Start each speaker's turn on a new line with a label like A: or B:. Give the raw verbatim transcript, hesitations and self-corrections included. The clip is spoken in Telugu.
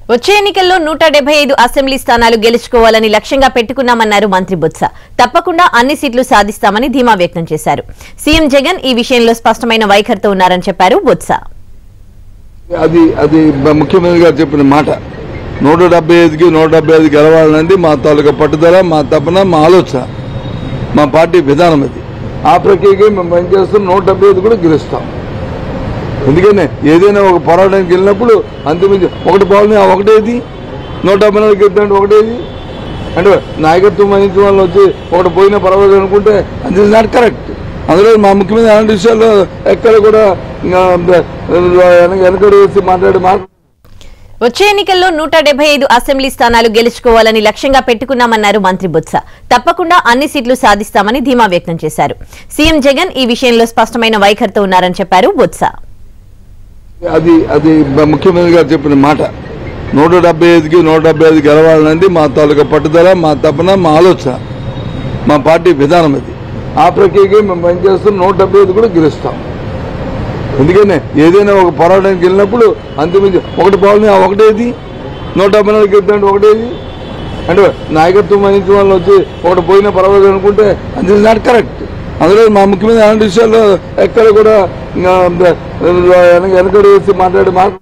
A: వచ్చే ఎన్నికల్లో నూట డెబ్బై ఐదు అసెంబ్లీ స్థానాలు గెలుచుకోవాలని లక్ష్యంగా పెట్టుకున్నామన్నారు మంత్రి బొత్స. తప్పకుండా అన్ని సీట్లు సాధిస్తామని ధీమా వ్యక్తం చేశారు. సీఎం జగన్ ఈ విషయంలో స్పష్టమైన వైఖరితో ఉన్నారని చెప్పారు బొత్స.
B: అది అది ముఖ్యమంత్రి గారు చెప్పిన మాట. నూట డెబ్బై ఐదుకి నూట డెబ్బై ఐదు గెలవాలనేది మా తాలూకా పట్టుదల, మా తపన, మా ఆలోచన, మా పార్టీ విధానం. అది ఆ ప్రక్రియకి మేము పనిచేస్తాం. నూట డెబ్బై ఐదు కూడా గెలుస్తాం. ఎందుకనే ఏదైనా ఒక పోరాటానికి వెళ్ళినప్పుడు అంతిమించి ఒకటి పోవాలని ఆ ఒకటేది నూట డెబ్బై నాలుగు గెలుద్దాంటే ఒకటేది అంటే నాయకత్వం వహించిన వాళ్ళు వచ్చి ఒకటి పోయినా పర్వాలేదు అనుకుంటే అది నాట్ కరెక్ట్. అందులో మా ముఖ్యమంత్రి అలాంటి విషయాల్లో ఎక్కడ కూడా వెనకడు వేసి మాట్లాడే మాట.
A: వచ్చే ఎన్నికల్లో నూట డెబ్బై ఐదు అసెంబ్లీ స్థానాలు గెలుచుకోవాలని లక్ష్యంగా పెట్టుకున్నామన్నారు మంత్రి బొత్స. తప్పకుండా అన్ని సీట్లు సాధిస్తామని ధీమా వ్యక్తం చేశారు. సీఎం జగన్ ఈ విషయంలో స్పష్టమైన వైఖరితో ఉన్నారని చెప్పారు బొత్స.
B: అది అది ముఖ్యమంత్రి గారు చెప్పిన మాట. నూట డెబ్బై ఐదుకి నూట డెబ్బై ఐదు గెలవాలనేది మా తాలూకా పట్టుదల, మా తపన, మా ఆలోచన, మా పార్టీ విధానం. అది ఆ ప్రక్రియకి మేము పనిచేస్తాం. నూట డెబ్బై ఐదు కూడా గెలుస్తాం. ఎందుకనే ఏదైనా ఒక పోరాటానికి వెళ్ళినప్పుడు అంతిమించి ఒకటి పోవాలని ఆ ఒకటేది నూట డెబ్బై నాలుగు గెలుద్దాంటే ఒకటేది అంటే నాయకత్వం వహించిన వాళ్ళు వచ్చి ఒకటి పోయినా పర్వాలేదు అనుకుంటే అది నాట్ కరెక్ట్. అందులో మా ముఖ్యమంత్రి అలాంటి విషయాల్లో ఎక్కడ కూడా వెనకడు వేసి మాట్లాడే మాట.